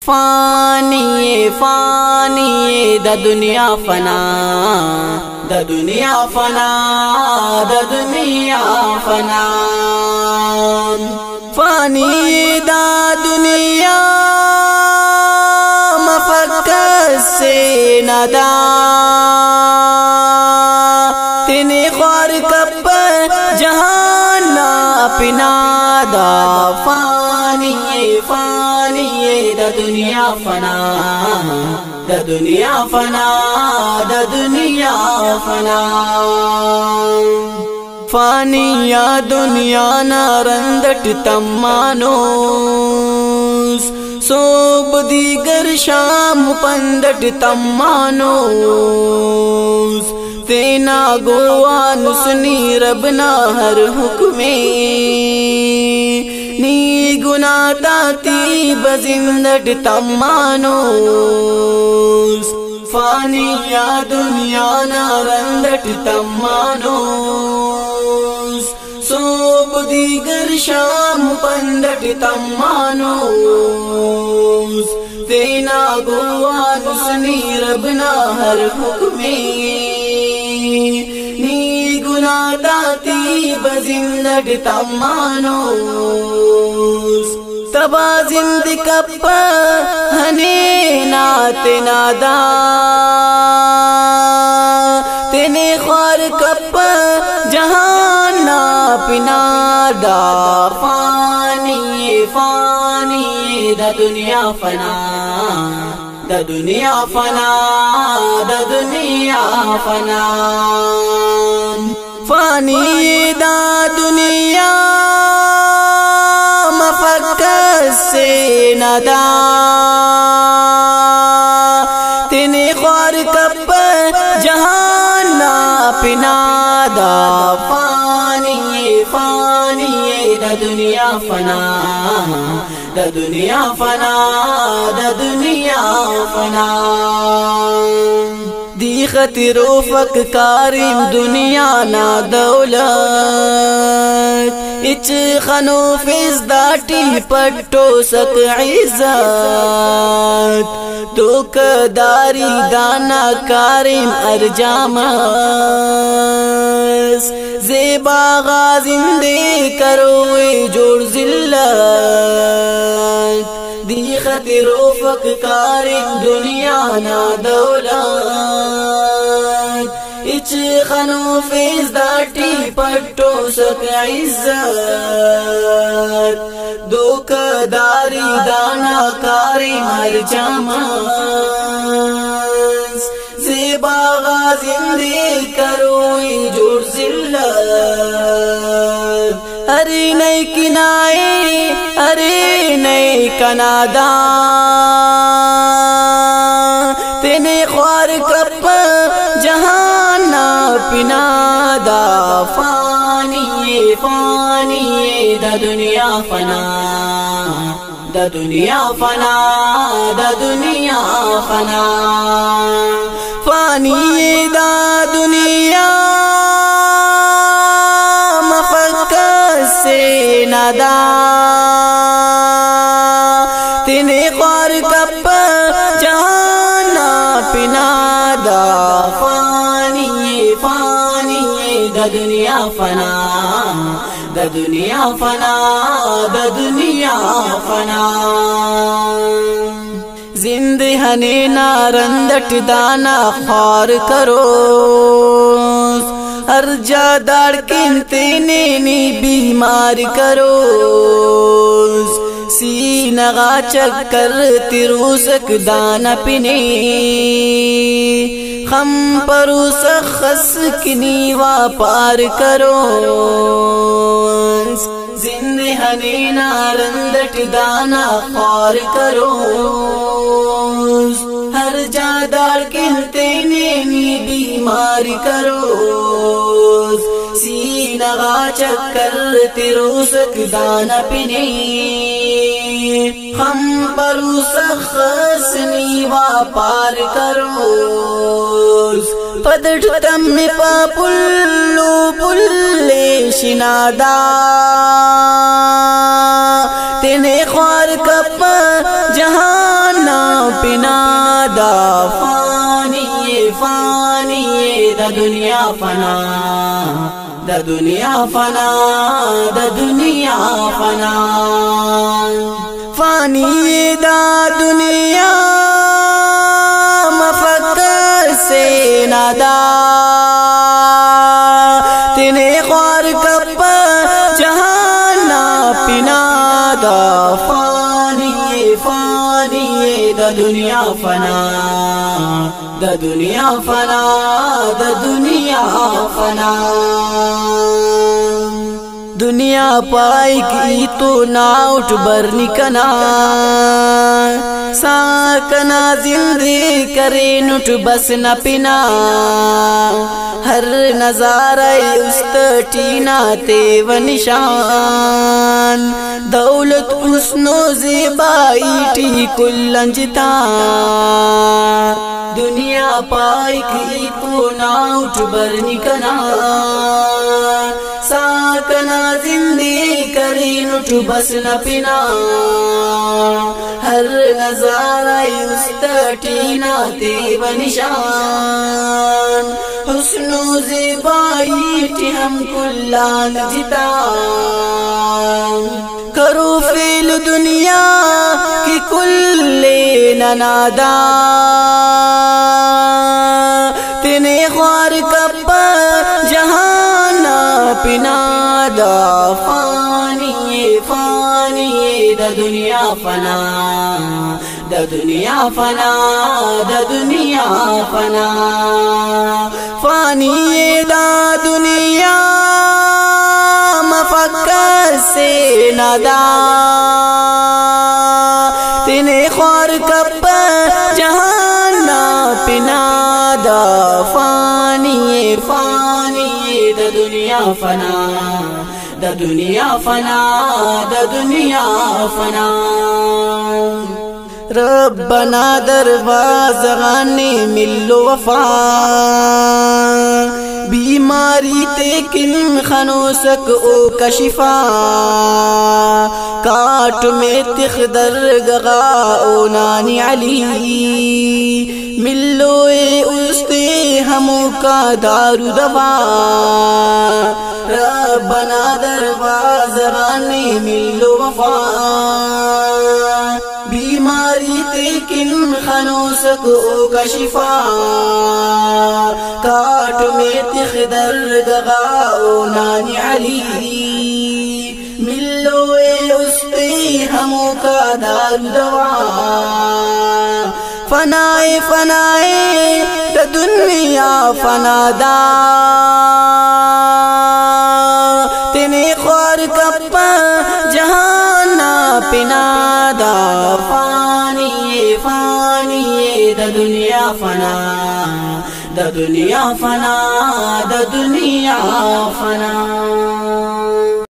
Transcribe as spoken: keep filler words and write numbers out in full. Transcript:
फानी फानी द दुनिया फना, द दुनिया फना, द दुनिया फना। फानी द दुनिया मफक्कर से नदा, तेने ख्वार कप जहाना पिनादा। फानी फानी द दुनिया फना, द दुनिया फना, द दुनिया फना। फानी या दुनिया ना रंदट तम्मानोस, सोब दीगर शाम पंदट तम्मानोस। तेना गोवा नुसनी रबना हर हुक्मे, नी गुना ताती बजिंदट तम्मानोस। फानी या दुनिया ना रंदट तम्मानोस, सोब दीगर शाम पंदट तम्मानोस। तेना गोवा नुसनी रबना हर हुक्मे, नी गुना दाती बजिंदट तम्मानोस। तबा जिंद कप हने नाते नादा, तेने ख्वार कप जहाना पिनादा। फानी फानी द दुनिया फना, द दुनिया फना, द दुनिया फना। फानी द दुनिया मफक्कर से नदा, तेने ख्वार कप जहाना पिनादा। फानी फानी द दुनिया फना, द दुनिया फना, द दुनिया फना। दी खतिरो फक कारिम दुनिया ना दौलत, इच खनो फिज दाटी पट्टो सक इज्जत। तो कदारी दाना कारिम अरजामस, ज़ेबा गाजिंदे करो जोड़ जिल्लत। दी खतिरो फक कारिम दुनिया ना दौलत, इच खनो फिज दाटी पट्टो सक इज्जत। दो कदारी दाना कारी मर जामस, ज़ेबा गाजिंदे करो जोड़ जिल्लत। अरे नई किनाए, अरे नई कनादा, तेने ख्वार कप जहाना पिनादा। फानी फानी द दुनिया फना, द दुनिया फना, द दुनिया फना। फानी द दुनिया मफक्कर से नदा, तेने ख्वार कप जहाना पिनादा। फानी फानी द दुनिया फना, द दुनिया फना, द दुनिया फना। जिंद हने ना रंदट दाना ख्वार करो, हर जा दाड़ किनते नी बीमार करो। सीनगा चक्कर तिरुसक दाना पिने, खम परूस खस किनीवा पार करो। जिंद हने ना रंदट दाना ख्वार करो, हर जादार कहते नी बीमार करो। सीनगा चक्कर तिरुसक दाना पिने, हम परूस खस नीवा पार करो। पदट तम्मे पापुल्लू पुल्ले शिनादा, तेने ख्वार कप जहान دا فانی فانی دا دنیا فنا دا دنیا فنا دا دنیا فنا فانی دا دنیا مفکر سے نادا تینے خوار کپ جہان پینا دا فانی فانی دا دنیا فنا دا دنیا فنا دا دنیا فنا دنیا پائی کی تو ناؤٹ برنی کنا ساکنا زندگی کرے نٹ بس نہ پینا ہر نظارہ است ٹینا تے و نشان دولت حسن و زیبائی ٹی کل انجتا دنیا پائی کی تو ناؤٹ برنی کنا ساکنا زندگی کری نٹ بس نہ پینا ہر نظارہ است ٹینا تے و نشان حسن و زیبائی ٹی ہم کلان جتا کرو فیل دنیا کی کل ننادا تینے خوار کپ جہان پینا دا فانی فانی دا دنیا فنا دا دنیا فنا دا دنیا فنا فانی دا دنیا مفکر سے نادا تینے خوار کپ جہان پینا دا فانی فانی دا دنیا فنا دا دنیا فنا دا دنیا فنا ربنا دروازہ غانی ملو وفا بیماری تیکن خنوسک او کشفا کاٹ میں تخدر گغا او نانی علی ملو اے استے ہمو کا دارو دوا ربنا دروازہ غانی ملو وفا بیماری تیکن خنوسک او کشفا کاٹ میں تخدر گغاؤ نانی علی ملو اے استے ہمو کا دار دوا فنائے فنائے دا دنیا فنا دا تینے خوار کپ جہان پینا دا فانی فانی دا دنیا فنا دا دنیا فنا دا دنیا فنا